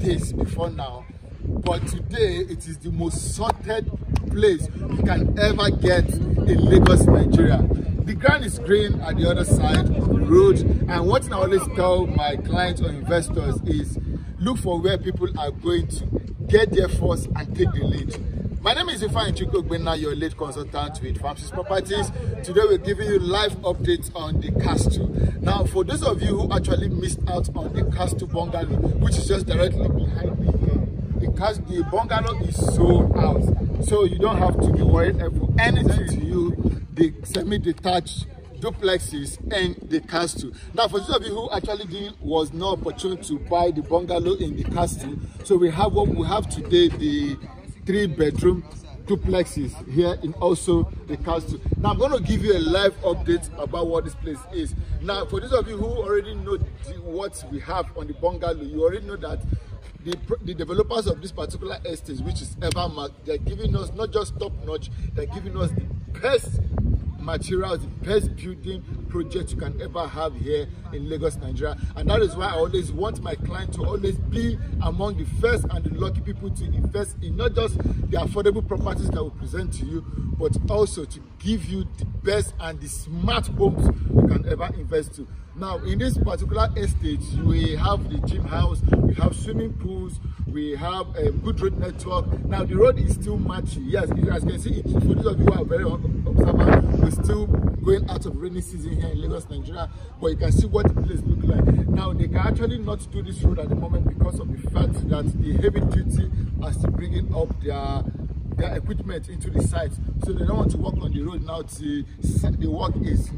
days before now, but today it is the most sorted place you can ever get in Lagos, Nigeria. The ground is green at the other side of the road, and one thing I always tell my clients or investors is look for where people are going to get there first and take the lead. My name is Ifeanyi Chukwuegbena, your lead consultant with Farmsys Properties. Today we're giving you live updates on the Castle. Now, for those of you who actually missed out on the Castle bungalow, which is just directly behind me here, the bungalow is sold out, so you don't have to be worried for anything to you. The semi-detached duplexes and the Castle. Now, for those of you who actually was not opportune to buy the bungalow in the Castle, so we have what we have today, the 3-bedroom duplexes here in also the Castle. Now I'm going to give you a live update about what this place is. Now, for those of you who already know what we have on the bungalow, you already know that the developers of this particular estate, which is Evermark, they're giving us not just top notch, they're giving us the best materials, the best building project you can ever have here in Lagos, Nigeria. And that is why I always want my client to always be among the first and the lucky people to invest in not just the affordable properties that we present to you, but also to give you the best and the smart homes you can ever invest to. Now, in this particular estate, we have the gym house, we have swimming pools, we have a good road network. Now, the road is still matchy. Yes, as you can see, for those of you who are very observant, we're still going out of rainy season here in Lagos, Nigeria, but you can see what the place looks like. Now, they can actually not do this road at the moment because of the fact that the heavy duty are still bringing up their equipment into the site, so they don't want to work on the road now till the work is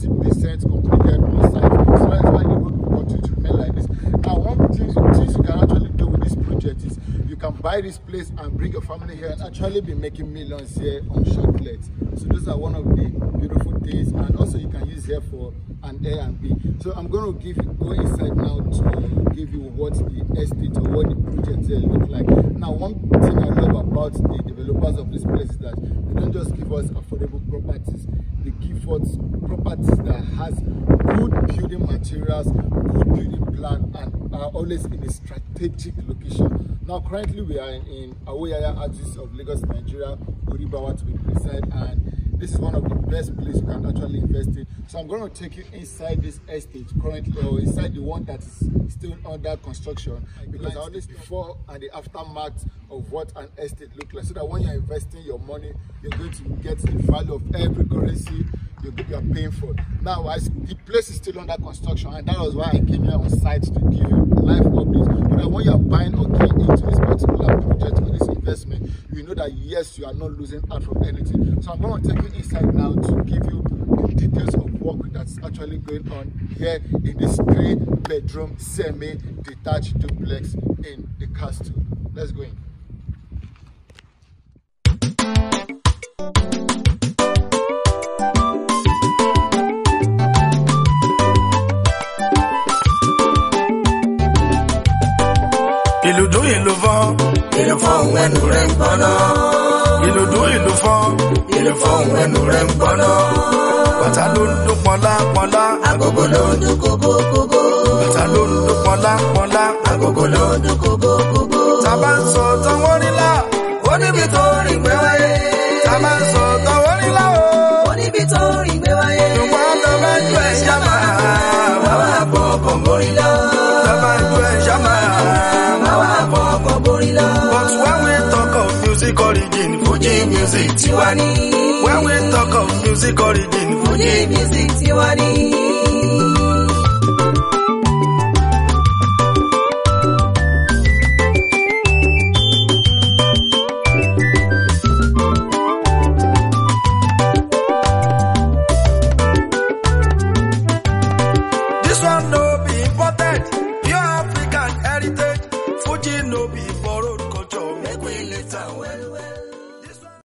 90% completed on site. So that's why the road will continue to remain like this. Now, one of the things you can actually do with this project is you can buy this place and bring your family here and actually be making millions here on short let. So those are one of the beautiful things, and also you can use here for an Airbnb. So I'm going to go inside now to give you what the estate or what the project here look like. Now, one thing I love about the developers of this place is that they don't just give us affordable properties, they give us properties that has good building materials, good building plan, and are always in a strategic location. Now, currently we are in Awoyaya axis of Lagos, Nigeria, Oribawa to be precise, and this is one of the best places you can actually invest in. So I'm going to take you inside this estate currently, or inside the one that is still under construction, because I always before and the aftermath of what an estate looks like, so that when you're investing your money, you're going to get the value of every currency you're paying for. Now, the place is still under construction, and that was why I came here on site to give you live updates. But when you're buying or getting into this particular project or this investment, you know that yes, you are not losing out from anything. So I'm going to take you inside now to give you the details of work that's actually going on here in this 3-bedroom semi-detached duplex in the Castle. Let's go in. Il le font when nous rempana. Il le font when nous rempana. Batalon pala. Agogolo kogo. Batalon pala. Agogolo kogo. Tabanso tawanila. Oni bitori gbewaye. Tabanso tawanila. Oni bitori gbewaye. Tuwanda banjwe jama. Wawa poko morila. Tabanjwe jama. But when we talk of music origin, Fuji music Tiwani. When we talk of music origin, Fuji music Tiwani. This one no be imported, pure African heritage. Fuji no be